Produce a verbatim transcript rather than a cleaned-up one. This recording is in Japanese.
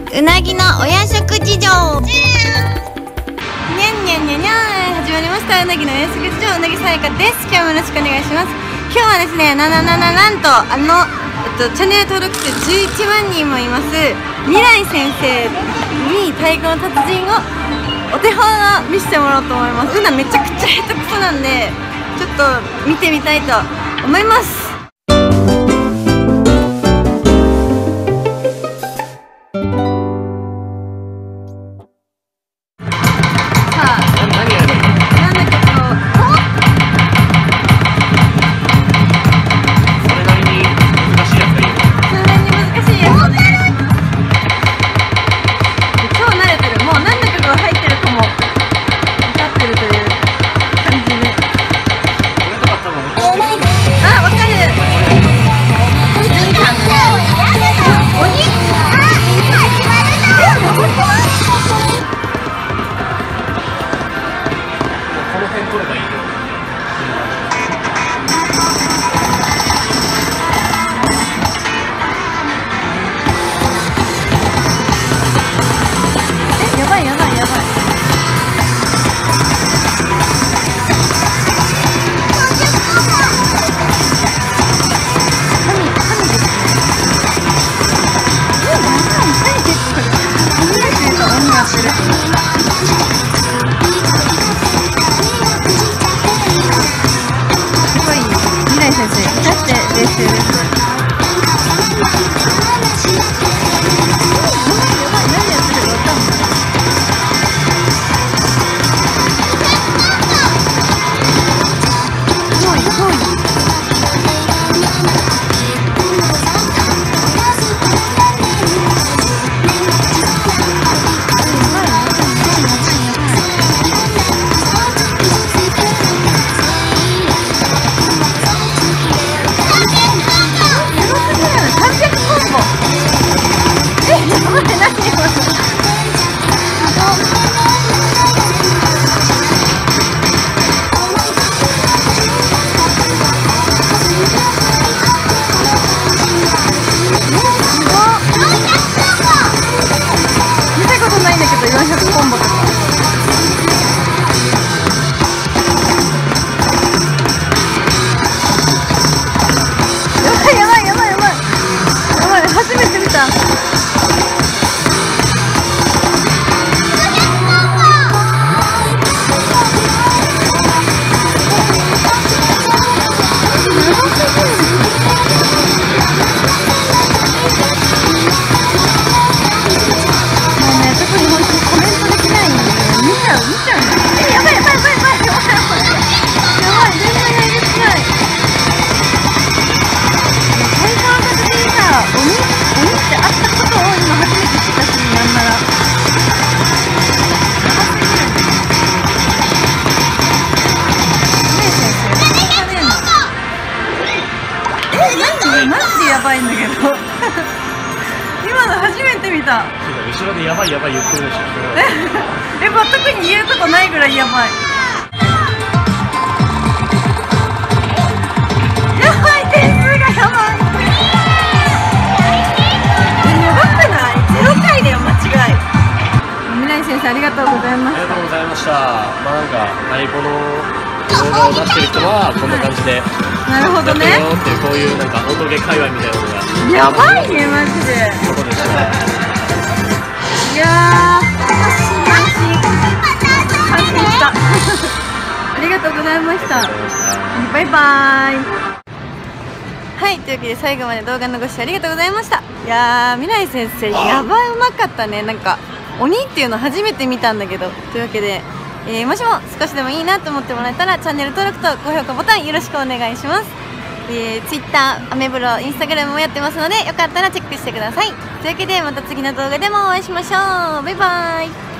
うなぎの親食事情。にゃんにゃんにゃんにゃん、始まりました。うなぎの親食事情、うなぎさやかです。今日もよろしくお願いします。今日はですね、なななななんとあの、えっと、チャンネル登録数じゅういちまんにんもいます未来先生に太鼓の達人をお手本を見せてもらおうと思います。うなめちゃくちゃ下手くそなんで、ちょっと見てみたいと思います。 やばいんだけど今の初めて見た。 後ろでやばいやばい言ってるでしょ。 え、全くに言えるとこないぐらいやばい。やばい、点数がやばい。やばくない？ゼロかいだよ、間違い。未来先生ありがとうございました。 ありがとうございました。まあなんか太鼓の動画を出してる人はこんな感じで、 なるほどね。 やってよっていうこういうなんか音ゲー界隈みたいなのがやばいねマジで。 ことでした。 いやー、安心安心安心した。ありがとうございました。バイバーイ。はい、というわけで最後まで動画のご視聴ありがとうございました。いやー、未来先生やばいうまかったね。なんか鬼っていうの初めて見たんだけど。というわけで、えー、もしも少しでもいいなと思ってもらえたらチャンネル登録と高評価ボタンよろしくお願いします。えー、Twitter、アメブロ、インスタグラムもやってますのでよかったらチェックしてください。というわけでまた次の動画でもお会いしましょう。バイバーイ。